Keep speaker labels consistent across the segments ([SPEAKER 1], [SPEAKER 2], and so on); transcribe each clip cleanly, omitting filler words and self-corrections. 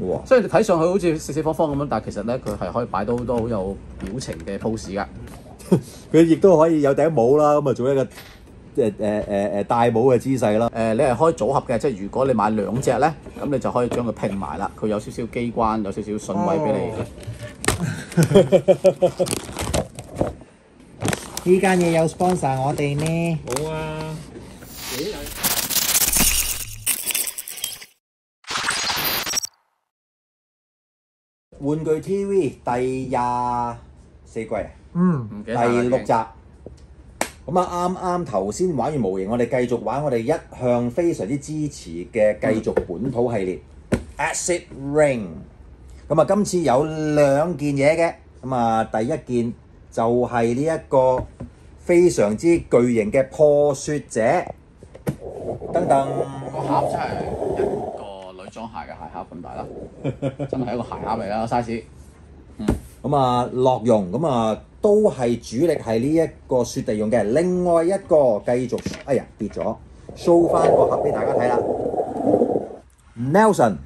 [SPEAKER 1] 哇！
[SPEAKER 2] 所以你睇上去好似四四方方咁樣，但係其實咧佢係可以擺到好多好有表情嘅 pose 㗎。
[SPEAKER 1] 佢亦都可以有頂帽啦，咁啊做一個戴帽嘅姿勢啦。
[SPEAKER 2] 你係開組合嘅，即係如果你買兩隻咧，咁你就可以將佢拼埋啦。佢有少少機關，有少少順位俾你。
[SPEAKER 3] 呢間嘢有 sponsor 我哋呢？
[SPEAKER 4] 冇啊！
[SPEAKER 1] 玩具 TV 第24季，
[SPEAKER 2] 唔記得
[SPEAKER 1] 第6集。咁啊，啱啱頭先玩完模型，我哋繼續玩我哋一向非常之支持嘅繼續本土系列 Acid Rain。咁啊，今次有2件嘢嘅。咁啊，第一件就係呢一個非常之巨型嘅破雪者。噔噔，
[SPEAKER 2] 個盒真係一個女裝鞋嘅鞋盒咁大啦，真係一個鞋盒嚟啦 size。
[SPEAKER 1] 咁啊，樂融咁啊，都係主力係呢一個雪地用嘅。另外一個繼續，哎呀跌咗 ，show 翻個盒俾大家睇啦。Nelson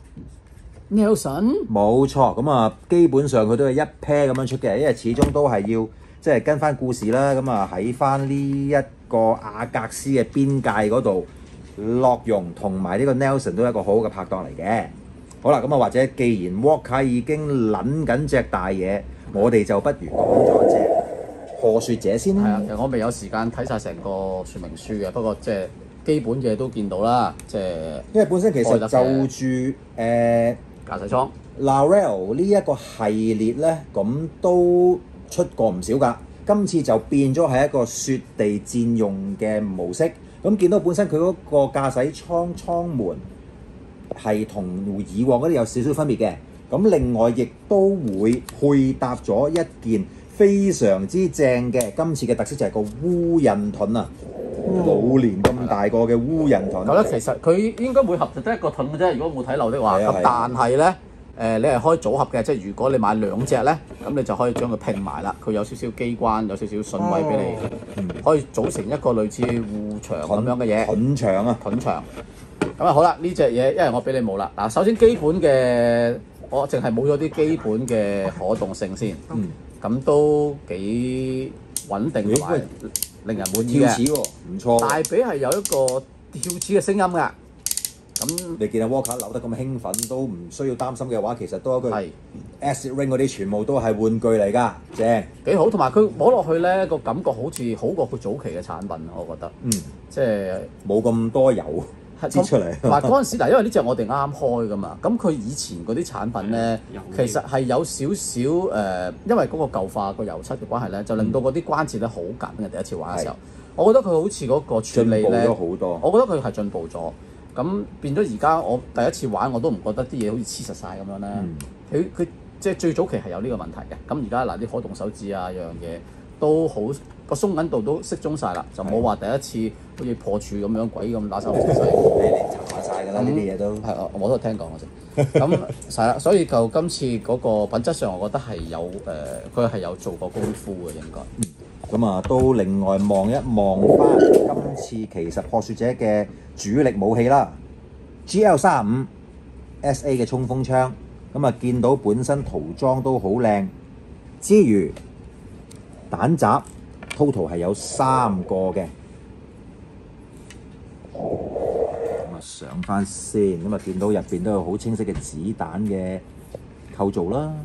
[SPEAKER 1] 冇錯，咁啊，基本上佢都係一 pair 咁樣出嘅，因為始終都係要即係跟翻故事啦。咁啊喺翻呢一個阿格斯嘅邊界嗰度，樂融同埋呢個 Nelson 都係一個好好嘅拍檔嚟嘅。好啦，咁啊或者既然 Walker 已經撚緊隻大嘢，我哋就不如講咗隻破雪者先啦。
[SPEAKER 2] 係啊，其實我未有時間睇晒成個說明書嘅，不過即係基本嘅都見到啦，即係
[SPEAKER 1] 因為本身其實就住
[SPEAKER 2] 駕駛艙
[SPEAKER 1] Larell 呢一個系列咧，咁都出過唔少㗎。今次就變咗係一個雪地戰用嘅模式。咁見到本身佢嗰個駕駛艙門係同以往嗰啲有少少分別嘅。咁另外亦都會配搭咗一件非常之正嘅，今次嘅特色就係個烏印盾啊！老年咁大個嘅烏印盾。
[SPEAKER 2] 咁咧其實佢應該每盒就得一個盾嘅啫，如果冇睇漏的話。咁但係咧你係開組合嘅，即係如果你買兩隻咧，咁你就可以將佢拼埋啦。佢有少少機關，有少少順位俾你，可以組成一個類似護牆咁樣嘅嘢。
[SPEAKER 1] 盾牆啊！
[SPEAKER 2] 盾牆。咁啊好啦，呢隻嘢因為我俾你冇啦。嗱，首先基本嘅我淨係冇咗啲基本嘅可動性先。咁都幾穩定同埋令人滿意嘅。
[SPEAKER 1] 跳齒喎，唔錯。
[SPEAKER 2] 大髀係有一個跳齒嘅聲音㗎。咁
[SPEAKER 1] 你見阿 Walker 扭得咁興奮，都唔需要擔心嘅話，其實都一句 Acid Rain 嗰啲全部都係玩具嚟㗎，正
[SPEAKER 2] 幾好。同埋佢摸落去咧個感覺好似好過佢早期嘅產品，我覺得。即係
[SPEAKER 1] 冇咁多油擠出嚟。
[SPEAKER 2] 同埋嗰陣時嗱，因為呢隻我哋啱開㗎嘛，咁佢以前嗰啲產品咧，其實係有少少因為嗰個舊化個油漆嘅關係咧，就令到嗰啲關節咧好緊嘅。第一次玩嘅時候，我覺得佢好似嗰個處理咧，
[SPEAKER 1] 進步咗好多。
[SPEAKER 2] 我覺得佢係進步咗。咁變咗而家我第一次玩我都唔覺得啲嘢好似黐實晒咁樣咧。佢即係最早期係有呢個問題嘅。咁而家嗱啲可動手指啊樣嘢都好個鬆緊度都適中晒啦，就冇話第一次好似破處咁樣鬼咁打手勢。
[SPEAKER 1] 你查晒㗎啦，呢啲嘢都
[SPEAKER 2] 係我都聽講嘅啫。咁係啦，所以就今次嗰個品質上，我覺得係有佢係有做過功夫嘅應該。
[SPEAKER 1] 咁啊，都另外望一望翻今次其實破雪者嘅主力武器啦 ，GL35 SA 嘅衝鋒槍。咁啊，見到本身塗裝都好靚，之餘彈閘 total 係有3個嘅。咁啊，上翻先，咁啊見到入邊都有好清晰嘅子彈嘅構造啦。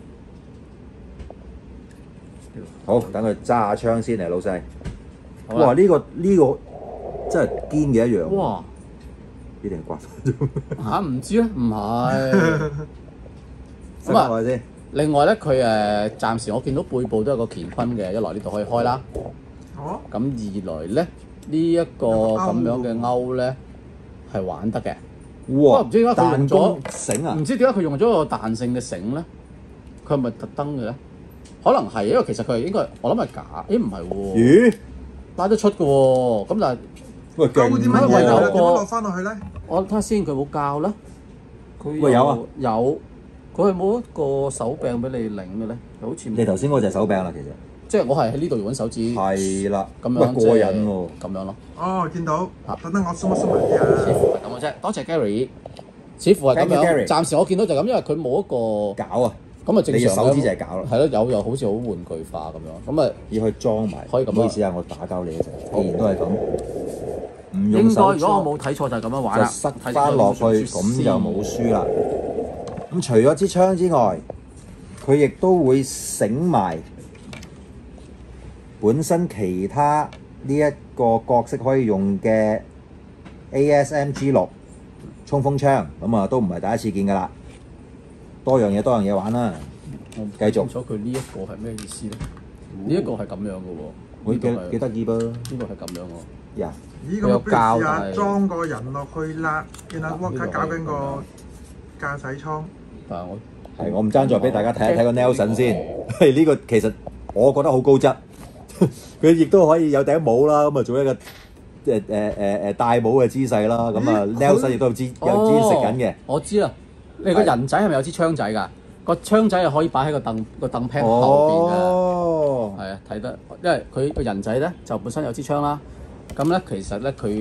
[SPEAKER 1] 好，等佢揸下槍先嚟，老細。哇！呢個真係堅嘅一樣。
[SPEAKER 2] 哇！
[SPEAKER 1] 呢定係刮翻
[SPEAKER 2] 嚇唔知咧，唔係。
[SPEAKER 1] 咁啊，先。
[SPEAKER 2] 另外咧，佢暫時我見到背部都有個乾坤嘅，一來呢度可以開啦。咁二來咧，呢一個咁樣嘅勾咧係玩得嘅。
[SPEAKER 1] 哇！
[SPEAKER 2] 唔知點解佢用咗
[SPEAKER 1] 繩啊？
[SPEAKER 2] 唔知點解佢用咗個彈性嘅繩咧？佢係咪特登嘅咧？可能係，因為其實佢係應該，我諗係假。咦？唔係喎。咦？拉得出嘅喎。咁但係
[SPEAKER 1] 喂，
[SPEAKER 5] 膠點樣點落翻落去咧？
[SPEAKER 2] 我睇下先，佢冇教啦。
[SPEAKER 1] 佢有啊。
[SPEAKER 2] 有。佢係冇一個手柄俾你擰嘅咧，好似
[SPEAKER 1] 你頭先嗰隻手柄啦，其實。
[SPEAKER 2] 即係我係喺呢度用緊手指。
[SPEAKER 1] 係啦。
[SPEAKER 2] 咁樣
[SPEAKER 1] 過癮喎。
[SPEAKER 2] 咁樣咯。
[SPEAKER 5] 哦，見到。等等我 zoom 埋啲啊。
[SPEAKER 2] 似乎係咁嘅啫。多謝 Gary。 似乎係咁
[SPEAKER 1] Thank you,
[SPEAKER 2] 樣。
[SPEAKER 1] Gary
[SPEAKER 2] 暫時我見到就咁，因為佢冇一個
[SPEAKER 1] 搞啊，
[SPEAKER 2] 咁啊正常
[SPEAKER 1] 你嘅手指就係搞啦，
[SPEAKER 2] 係咯，又好似好玩具化咁樣，咁啊
[SPEAKER 1] 要去裝埋。
[SPEAKER 2] 可以咁啊
[SPEAKER 1] 唔好意思啊，我打交你嘅啫。既然都係咁，唔用
[SPEAKER 2] 應該
[SPEAKER 1] 手
[SPEAKER 2] 如果我冇睇錯就係咁樣玩啦，
[SPEAKER 1] 就塞翻落去，咁就冇輸啦。咁除咗支槍之外，佢亦都會醒埋本身其他呢一個角色可以用嘅 ASMG6衝鋒槍，咁啊都唔係第一次見㗎啦。多樣嘢玩啦。繼續
[SPEAKER 2] 我唔清楚佢呢一個係咩意思咧？呢一個係咁樣嘅喎，
[SPEAKER 1] 會幾
[SPEAKER 2] 呢個係
[SPEAKER 1] 幾得意噃。
[SPEAKER 2] 呢個係咁樣喎。
[SPEAKER 1] 呀，
[SPEAKER 5] 咦，咁啊，不如試下
[SPEAKER 2] 有膠
[SPEAKER 5] 裝個人落去啦。見阿 Walker 搞緊個駕駛艙。
[SPEAKER 2] 但係我
[SPEAKER 1] 係我唔爭再俾大家睇一睇個 Nelson 先。係呢個其實我覺得好高質，佢亦都可以有頂帽啦，咁啊做一個戴帽嘅姿勢啦。咁啊 Nelson 亦都有支食緊嘅。
[SPEAKER 2] 我知啦，你個人仔係咪有支槍仔㗎？個槍仔係可以擺喺個凳 pan 後邊嘅。
[SPEAKER 1] 哦，
[SPEAKER 2] 係啊，睇得，因為佢個人仔咧就本身有支槍啦。咁咧其實咧佢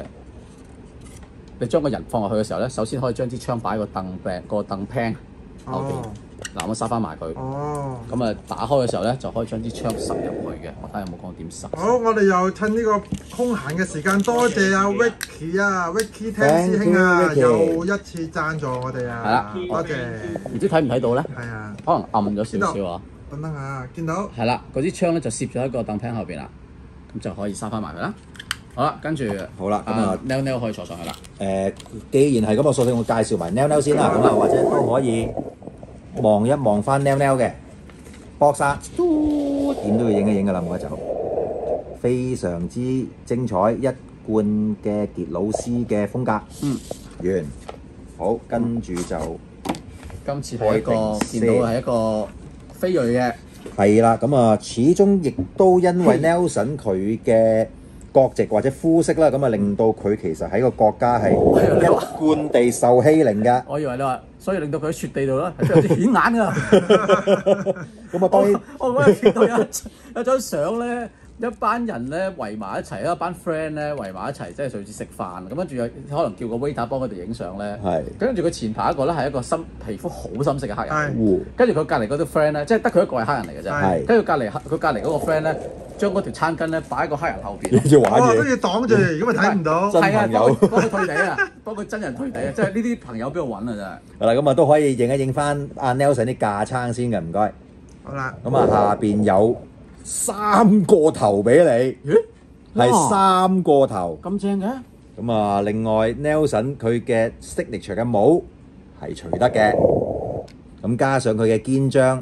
[SPEAKER 2] 你將個人放落去嘅時候咧，首先可以將支槍擺喺個凳 pan 後邊。嗱，我塞翻埋佢。
[SPEAKER 5] 哦。
[SPEAKER 2] 咁啊，打開嘅時候咧，就可以將支槍塞入去嘅。我睇下有冇講點塞。
[SPEAKER 5] 好，我哋又趁呢個空閒嘅時間，多謝阿 Vicky 啊，Vicky 聽師兄啊，
[SPEAKER 1] Thank you, Vicky
[SPEAKER 5] 又一次贊助我哋啊。
[SPEAKER 2] 係啦
[SPEAKER 5] 多謝。
[SPEAKER 2] 唔知睇唔睇到咧？
[SPEAKER 5] 係啊，
[SPEAKER 2] 可能暗咗少少啊。
[SPEAKER 5] 等等下，見到。
[SPEAKER 2] 係啦，嗰支槍咧就攝咗喺個凳 pan 後邊啦，咁就可以塞翻埋佢啦。好啦，跟住
[SPEAKER 1] 好啦，咁啊
[SPEAKER 2] Nell 可以坐上去啦。
[SPEAKER 1] 既然係咁，我索性我介紹埋 Nell 先啦，咁啊或者都可以望一望翻 Nell 嘅搏殺，點都要影一影㗎啦，冇得走，非常之精彩，一貫嘅傑老師嘅風格。完，好，跟住就
[SPEAKER 2] 今次係一個見到係一個非裔嘅。
[SPEAKER 1] 係啦，咁啊，始終亦都因為 Nelson 佢嘅國籍或者膚色啦，咁啊令到佢其實喺個國家係一貫地受欺凌㗎。
[SPEAKER 2] 我以為你話，所以令到佢喺雪地度咧係有啲顯眼㗎。
[SPEAKER 1] 咁啊，當然
[SPEAKER 2] 我嗰日見到有張相咧，一班人咧圍埋一齊，一班 friend 咧圍埋一齊，即係類似食飯。咁跟住可能叫個 waiter 幫佢哋影相咧。
[SPEAKER 1] 係。
[SPEAKER 2] 跟住佢前排一個咧係一個皮膚好深色嘅黑人。
[SPEAKER 5] 係。
[SPEAKER 2] 跟住佢隔離嗰啲 friend 咧，即係得佢一個係黑人嚟嘅啫。
[SPEAKER 1] 係。
[SPEAKER 2] 跟住佢隔離嗰個 friend 咧，將嗰條餐巾咧擺喺個黑人後邊。
[SPEAKER 1] 諗住玩
[SPEAKER 5] 哇，都
[SPEAKER 1] 嘢。
[SPEAKER 5] 要擋住，如果咪睇唔到。
[SPEAKER 1] 真
[SPEAKER 2] 係啊，
[SPEAKER 1] 朋友
[SPEAKER 2] 幫佢退地啊，幫佢真人退地啊！即係呢啲朋友邊度揾啊？真係。
[SPEAKER 1] 係啦，咁啊都可以影一影翻阿 Nelson 啲架撐先嘅，唔該。
[SPEAKER 5] 好啦。
[SPEAKER 1] 咁啊，下邊有3個頭俾你，
[SPEAKER 2] 咦？
[SPEAKER 1] 係3個頭。
[SPEAKER 2] 咁正嘅？
[SPEAKER 1] 咁啊，另外 Nelson 佢嘅 signature 嘅帽係除得嘅，咁加上佢嘅肩章，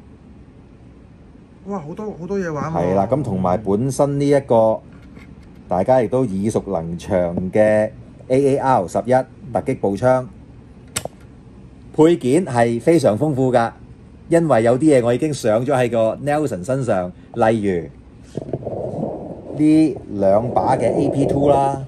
[SPEAKER 5] 哇，好多嘢玩喎。
[SPEAKER 1] 係啦，咁同埋本身呢一個大家亦都耳熟能詳嘅 AAR-11突擊步槍，配件係非常豐富㗎，因為有啲嘢我已經上咗喺個 Nelson 身上，例如呢2把嘅 AP2 啦。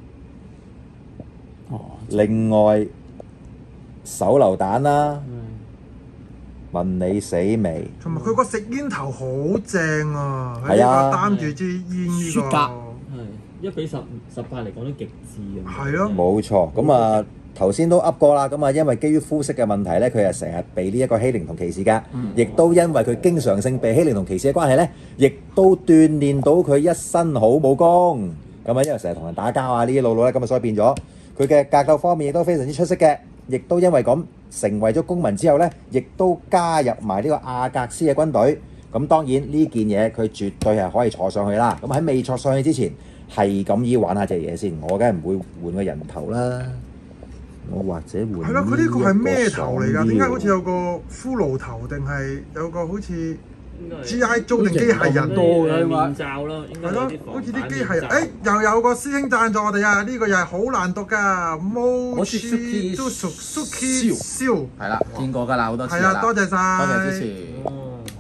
[SPEAKER 1] 另外手榴彈啦，問你死未？
[SPEAKER 5] 同埋佢個食煙頭好正啊！佢
[SPEAKER 1] 係啊
[SPEAKER 5] 呢個擔住支煙呢個。
[SPEAKER 2] 雪茄
[SPEAKER 4] 係1比18嚟講都極致咁。
[SPEAKER 5] 係咯。
[SPEAKER 1] 冇錯，咁啊頭先都噏過啦，咁啊因為基於膚色嘅問題咧，佢係成日被呢一個欺凌同歧視㗎，亦都因為佢經常性被欺凌同歧視嘅關係咧，亦都鍛鍊到佢一身好武功。咁啊，因為成日同人打交啊呢啲路咧，咁啊所以變咗佢嘅格鬥方面亦都非常之出色嘅，亦都因為咁成為咗公民之後咧，亦都加入埋呢個阿格斯嘅軍隊。咁當然呢件嘢佢絕對係可以坐上去啦。咁喺未坐上去之前，係咁依玩下隻嘢先。我梗係唔會換個人頭啦，我或者換。
[SPEAKER 5] 係咯，佢呢個係咩頭嚟㗎？點解好似
[SPEAKER 1] 有
[SPEAKER 5] 有個骷髏頭，定係有個好似 G.I. Joe 定機械人？
[SPEAKER 2] 多嘅
[SPEAKER 4] 面罩咯，應該
[SPEAKER 5] 係咯
[SPEAKER 4] 有啲，
[SPEAKER 5] 好似啲
[SPEAKER 4] 防
[SPEAKER 5] 機械人。
[SPEAKER 4] 彈面罩
[SPEAKER 5] 又有個師兄贊助我哋啊！呢個又係好難讀㗎，Mochi Suki 燒。
[SPEAKER 2] 係啦，見過㗎啦，好多次
[SPEAKER 5] 係啊，
[SPEAKER 2] 啦。
[SPEAKER 5] 多謝晒。
[SPEAKER 2] 多謝支持。
[SPEAKER 4] 哦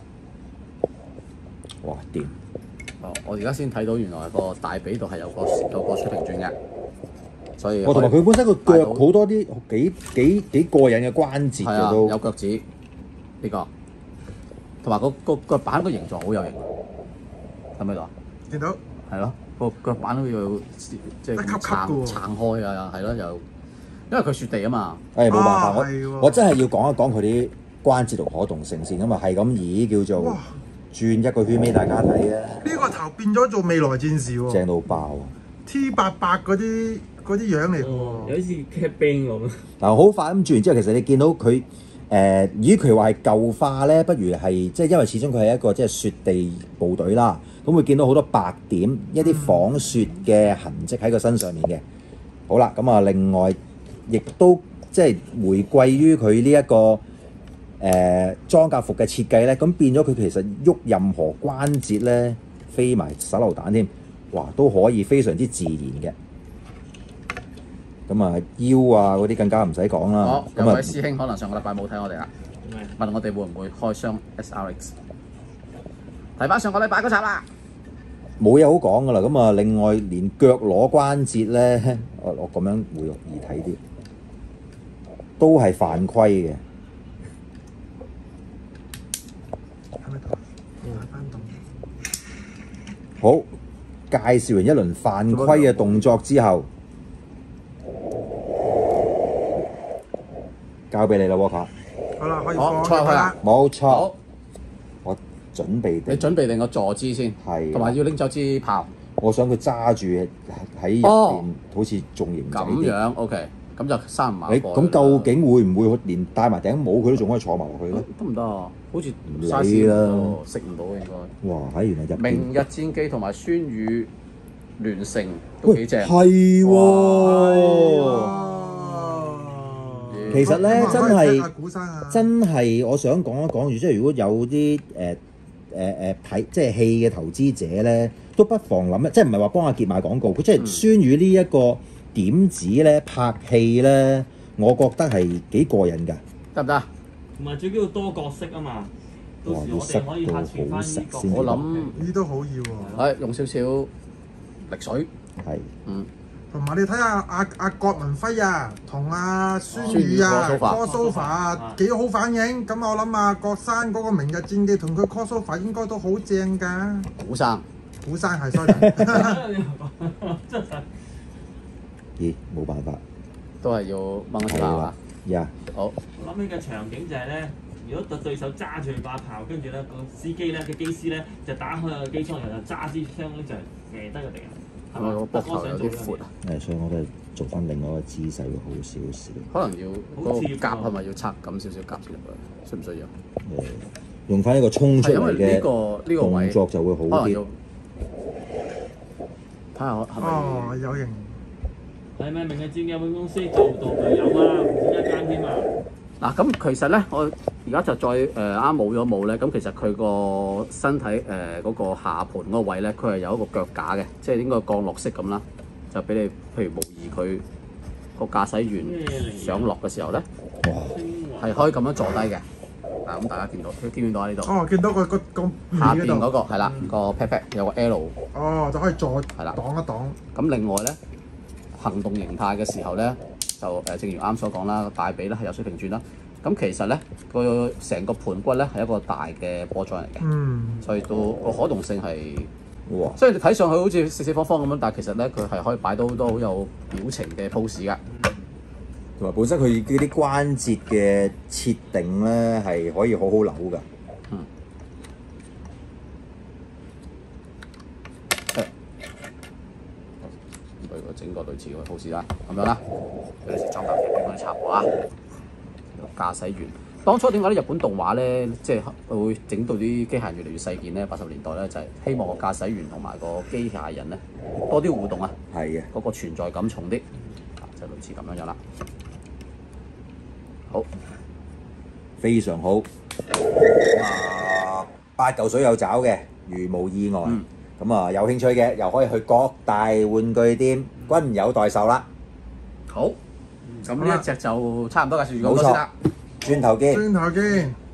[SPEAKER 1] 哇掂！
[SPEAKER 2] 哦，我而家先睇到原來個大髀度係有個水平轉嘅，所以
[SPEAKER 1] 我同埋佢本身個腳好多啲幾過癮嘅關節
[SPEAKER 2] 係啊，
[SPEAKER 1] 嘅都
[SPEAKER 2] 有腳趾呢個，同埋個腳板個形狀好有型，睇唔睇到啊？
[SPEAKER 5] 見到。
[SPEAKER 2] 係咯，個腳板都要即係
[SPEAKER 5] 一級級
[SPEAKER 2] 撐
[SPEAKER 5] 㗎喎
[SPEAKER 2] 撐開啊，係咯，又因為佢雪地啊嘛。
[SPEAKER 1] 冇辦法，
[SPEAKER 5] 係喎
[SPEAKER 1] 我真係要講一講佢啲關節同可動性先，咁啊係咁以叫做
[SPEAKER 5] 哇
[SPEAKER 1] 轉一個圈俾大家睇啊，
[SPEAKER 5] 呢個頭變咗做未來戰士喎
[SPEAKER 1] 正到爆。
[SPEAKER 5] ，T88嗰啲樣嚟
[SPEAKER 4] 哦，有
[SPEAKER 5] 喎。
[SPEAKER 4] 啲似 cat 冰咁。
[SPEAKER 1] 嗱，好快咁轉完之後，其實你見到佢與其話係舊化咧，不如係即係因為始終佢係一個即係雪地部隊啦，咁會見到好多白點，一啲仿雪嘅痕跡喺佢身上面嘅。好啦，咁啊，另外亦都即係回歸於佢呢一個裝甲服嘅設計咧，咁變咗佢其實喐任何關節咧，飛埋手榴彈添，哇都可以非常之自然嘅。咁啊腰啊嗰啲更加唔使講啦。
[SPEAKER 2] 好，有
[SPEAKER 1] 咁
[SPEAKER 2] 位師兄可能上個禮拜冇睇我哋啦，問我哋會唔會開箱 SRX？ 睇翻上個禮拜嗰集啦。
[SPEAKER 1] 冇嘢好講噶啦。咁啊，另外連腳踝關節咧，我咁樣會容易睇啲，都係犯規嘅。
[SPEAKER 5] 喺咪度？打翻動。
[SPEAKER 1] 好，介紹完一輪犯規嘅動作之後，交俾你啦，Walker。
[SPEAKER 5] 好啦，可以
[SPEAKER 2] 好
[SPEAKER 5] 放
[SPEAKER 2] 坐入去啦。
[SPEAKER 1] 冇錯
[SPEAKER 2] 好，，
[SPEAKER 1] 我準備定，
[SPEAKER 2] 你準備定個坐姿先，
[SPEAKER 1] 係
[SPEAKER 2] 同埋要拎走支炮。
[SPEAKER 1] 我想佢揸住喺入
[SPEAKER 2] 哦
[SPEAKER 1] 邊，好似仲型仔
[SPEAKER 2] 咁
[SPEAKER 1] 啲。
[SPEAKER 2] 樣 OK，咁就3碼
[SPEAKER 1] 你咁究竟會唔會連戴埋頂帽佢都仲可以坐埋落去咧？
[SPEAKER 2] 得唔得啊？好似
[SPEAKER 1] 唔理
[SPEAKER 2] size
[SPEAKER 1] 啦
[SPEAKER 2] 唔到食唔到應該。
[SPEAKER 1] 哇！喺原來入邊
[SPEAKER 2] 明日戰記同埋酸雨聯成都幾正。
[SPEAKER 1] 係喎。
[SPEAKER 5] 哇
[SPEAKER 1] 其實咧
[SPEAKER 5] 咁啊
[SPEAKER 1] 真係
[SPEAKER 5] 可以睇下古生啊，
[SPEAKER 1] 真係我想講一講住，即係如果有啲睇即係戲嘅投資者咧，都不妨諗一，即係唔係話幫阿傑賣廣告，佢即係酸雨呢一個點子咧拍戲咧，我覺得係幾過癮㗎。
[SPEAKER 2] 得唔得？
[SPEAKER 4] 同埋最緊要多角色啊嘛，到時我哋可以客串翻呢個。
[SPEAKER 2] 我諗
[SPEAKER 5] 呢都好要喎。
[SPEAKER 2] 係用少少力水。
[SPEAKER 1] 係
[SPEAKER 5] 同埋你睇下阿郭文輝啊，同阿孫宇啊
[SPEAKER 2] 孫宇
[SPEAKER 5] crossover 啊幾好反應。咁我諗啊，郭生嗰個明日戰記同佢 crossover 應該都好正㗎。
[SPEAKER 2] 古生，
[SPEAKER 5] 古生係 sorry，
[SPEAKER 4] 真係
[SPEAKER 1] 咦冇辦法
[SPEAKER 2] 都係要掹一
[SPEAKER 1] 係啦
[SPEAKER 2] 條啊！
[SPEAKER 1] 呀
[SPEAKER 2] 好，
[SPEAKER 4] 我諗起嘅場景就係咧，如果個對手揸住把炮，跟住咧個司機咧嘅機師咧就打開個機艙，然後就揸支槍咧就射得個敵人，係嘛？
[SPEAKER 2] 我膊頭有啲闊啊，
[SPEAKER 1] 所以我都係做翻另外一個姿勢會好少少。
[SPEAKER 2] 可能要嗰個
[SPEAKER 4] 好似喎
[SPEAKER 2] 夾係咪要拆咁少少夾先入去？需唔需要？
[SPEAKER 1] 用翻一個衝出
[SPEAKER 2] 係因為
[SPEAKER 1] 嚟嘅
[SPEAKER 2] 呢個位
[SPEAKER 1] 動作就會好啲
[SPEAKER 2] 可能要。睇下係咪？
[SPEAKER 5] 哦有型。
[SPEAKER 4] 係咪明日戰記本公司做道具有啊？唔止一間添啊！
[SPEAKER 2] 嗱，咁其實咧，我而家就再啱冇咗冇咧，咁其實佢個身體嗰個下盤嗰個位咧，佢係有一個腳架嘅，即係應該降落式咁啦，就俾你譬如模擬佢個駕駛員上落嘅時候咧，係可以咁樣坐低嘅。嗱，咁大家見唔見到喺呢度？
[SPEAKER 5] 哦，見到個
[SPEAKER 2] 下邊嗰
[SPEAKER 5] 嗰
[SPEAKER 2] 個係啦，個 pat pat 有個 L。
[SPEAKER 5] 哦，就可以坐
[SPEAKER 2] 係啦
[SPEAKER 5] 擋一擋。
[SPEAKER 2] 咁另外咧，行動形態嘅時候咧，就正如啱所講啦，大髀咧係有水平轉啦。咁其實咧，個成個盤骨咧係一個大嘅波狀嚟嘅，
[SPEAKER 5] 嗯，
[SPEAKER 2] 所以到個可動性係，
[SPEAKER 1] 哇！
[SPEAKER 2] 所以你睇上去好似四四方方咁樣，但係其實咧佢係可以擺到好多好有表情嘅 pose 㗎。
[SPEAKER 1] 同埋本身佢嗰啲關節嘅設定咧係可以好好扭㗎。
[SPEAKER 2] 嗯。佢整個類似嘅 pose 啦，咁樣啦，俾你食裝甲片俾佢插喎啊！駕駛員當初點解啲日本動畫咧，即係會整到啲機械人越嚟越細件咧？80年代咧就係希望個駕駛員同埋個機械人咧多啲互動啊，
[SPEAKER 1] 係嘅。
[SPEAKER 2] 嗰個存在感重啲，就類似咁樣樣啦。好，
[SPEAKER 1] 非常好。8嚿水有找嘅，如無意外。咁啊，有興趣嘅又可以去各大玩具店，均有代售啦。
[SPEAKER 2] 好，咁呢一隻就差唔多介紹完
[SPEAKER 1] 冇錯
[SPEAKER 2] 咁多先啦。
[SPEAKER 1] 轉頭見。
[SPEAKER 5] 轉頭見。